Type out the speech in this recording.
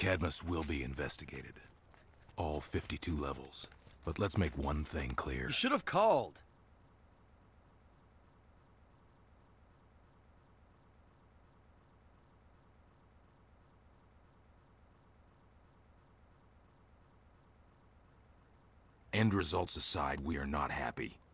Cadmus will be investigated. All 52 levels. But let's make one thing clear. You should have called. End results aside, we are not happy.